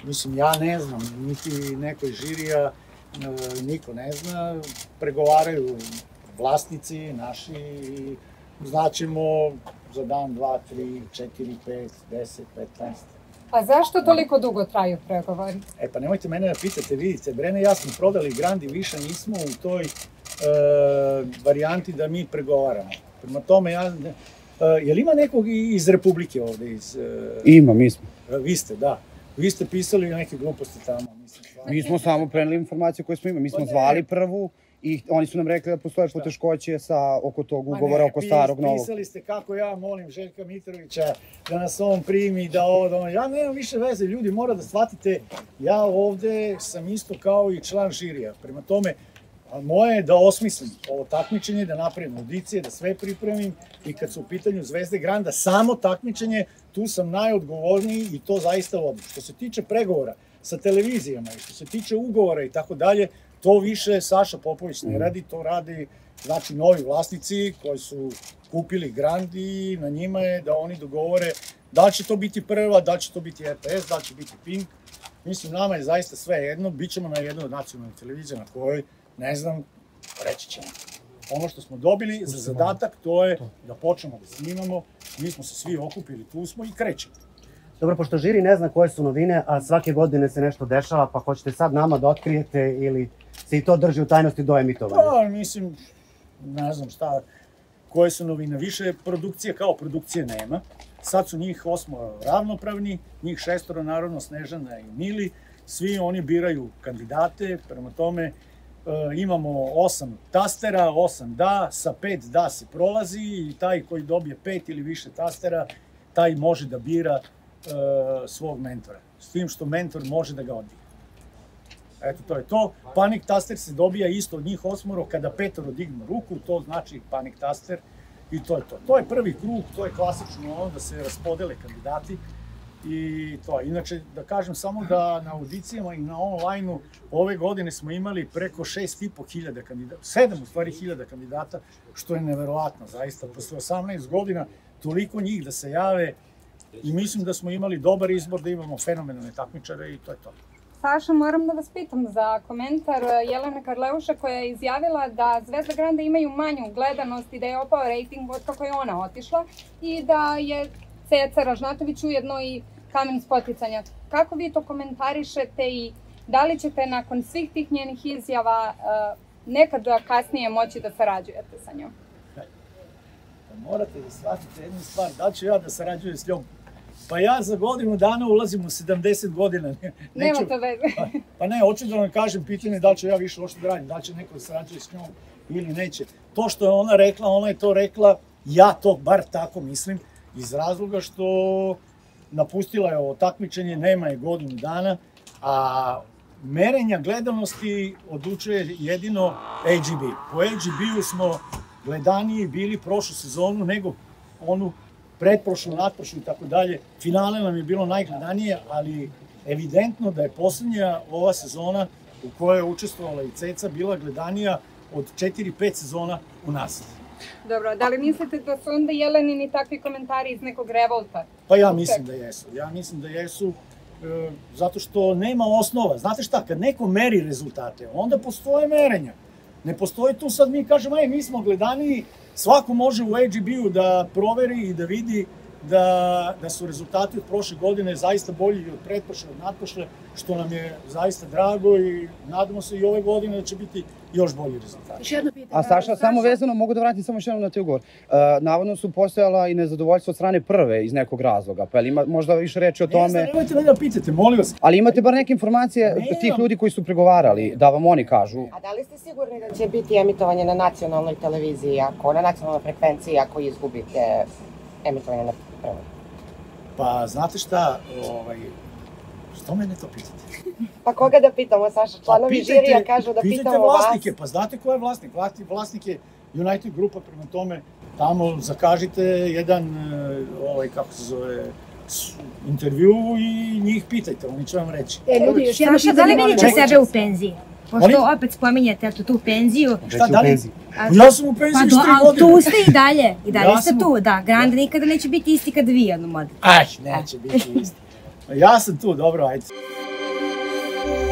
mislim, ja ne znam, niti neko iz žirija, niko ne zna, pregovaraju vlasnici naši i znaćemo za dan, 2, 3, 4, 5, 10, 15. A zašto toliko dugo traju pregovori? Pa nemojte mene da pitate, vidite, Brene i ja smo prodali Grand i više nismo u toj varijanti da mi pregovaramo. Prema tome, je li ima nekog iz Republike ovde? Ima, mi smo. Vi ste, da. Vi ste pisali neke gluposti tamo. Mi smo samo preneli informacije koje smo imali. Mi smo zvali prvu i oni su nam rekli da postoje poteškoće oko tog ugovora, oko starog, novog. Pisali ste kako ja molim Željka Mitrovića da nas on primi, da ovo, da ono. Ja nemam više veze, ljudi, mora da shvatite, ja ovde sam isto kao i član žirija. Prema tome, moje je da osmislim ovo takmičenje, da napravim audicije, da sve pripremim i kad su u pitanju Zvezde Granda, samo takmičenje, tu sam najodgovorniji i to zaista vodim. Što se tiče pregovora sa televizijama i što se tiče ugovora i tako dalje, to više Saša Popović ne radi, to radi znači novi vlasnici koji su kupili Grand i na njima je da oni dogovore da li će to biti prva, da li će to biti RTS, da li će biti Pink. Mislim, nama je zaista sve jedno, bit ćemo na jednoj od nacionalnih televizija na kojoj, ne znam, reći ćemo. Ono što smo dobili za zadatak, to je da počnemo da snimamo, mi smo se svi okupili, tu smo i krećemo. Dobro, pošto žiri ne zna koje su novine, a svake godine se nešto dešava, pa hoćete sad nama da otkrijete ili se i to drži u tajnosti do emitovanja? Pa, mislim, ne znam šta, koje su novine. Više produkcije kao produkcije nema. Sad su njih 8 ravnopravni, njih 6 naravno, Snežana i Mili. Svi oni biraju kandidate, prema tome imamo 8 tastera, 8 da, sa 5 da se prolazi i taj koji dobije 5 ili više tastera, taj može da bira svog mentora. S tim što mentor može da ga odbije. Eto, to je to. Panic taster se dobija isto od njih 8 kada 5 dignu ruku, to znači panic taster i to je to. To je prvi krug, to je klasično ono da se raspodele kandidati i to. Inače, da kažem samo da na audicijama i na online-u ove godine smo imali preko 6.500 kandidata, 7 u stvari hiljada kandidata, što je neverovatno, zaista. Posle 18 godina toliko njih da se jave i mislim da smo imali dobar izbor, da imamo fenomenalne takmičare i to je to. Saša, moram da vas pitam za komentar Jelene Karleuše koja je izjavila da Zvezda Granda imaju manju gledanost i da je opao rejting od kako je ona otišla i da je Ceca Ražnatović ujedno i kamen spoticanja. Kako vi to komentarišete i da li ćete nakon svih tih njenih izjava nekad kasnije moći da sarađujete sa njom? Morate da shvatite jednu stvar, da li ću ja da sarađujem s njom? Pa ja za godinu dana ulazim u 70 godina. Nema to veze. Pa ne, hoću da vam kažem pitanje da li ću ja više ošto da radim, da li će neko da sarađuje s njom ili neće. To što je ona rekla, ona je to rekla, ja to bar tako mislim, iz razloga što napustila je ovo takmičenje, nema je godinu dana, a merenja gledanosti odlučuje jedino AGB. Po AGB-u smo gledaniji bili prošlu sezonu nego onu pretprošlu, natprošlu i tako dalje. Finale nam je bilo najgledanije, ali evidentno da je poslednja ova sezona u kojoj je učestvovala i Ceca bila gledanija od 4-5 sezona unazad. Dobro, da li mislite da su onda Jelenini takvi komentari iz nekog revolta? Pa ja mislim da jesu. Ja mislim da jesu zato što nema osnova. Znate šta, kad neko meri rezultate, onda postoje merenja. Ne postoji tu sad mi kažemo, mi smo gledaniji, svako može u AGB-u da proveri i da vidi da su rezultati od prošle godine zaista bolji od pretprošle, od natprošle, što nam je zaista drago i nadamo se i ove godine da će biti još bolji rezultati. A Saša, samo vezano, mogu da vratim samo još jednom na te ugovor. Navodno su postojala i nezadovoljstvo od strane prve iz nekog razloga, pa ima možda više reći o tome... Ne znam, nemojte me da pitate, molim vas. Ali imate bar neke informacije tih ljudi koji su pregovarali, da vam oni kažu. A da li ste sigurni da će biti emitovanje na nacionalnoj televiziji, na nacionalnoj frekvenciji, ako izgubite emitovanje na prvoj? Pa, znate šta, što mene to pitate? Pa koga da pitamo, Saša? Članovi žirija kažu da pitamo vas. Pitajte vlasnike, pa znate ko je vlasnik? Vlasnik je United Grupa, prema tome, tamo zakažite jedan, kako se zove, intervju i njih pitajte, oni će vam reći. Ljudi, još jedno pitanje, da li vidite sebe u penziji? Pošto opet spominjete tu penziju. Šta dalje? Ja sam u penziji 3 godine. Tu ste i dalje ste tu, da. Grand nikada neće biti isti kada vi jednom odete. Neće biti isti. Ja sam tu, dobro, ajde. Hvala.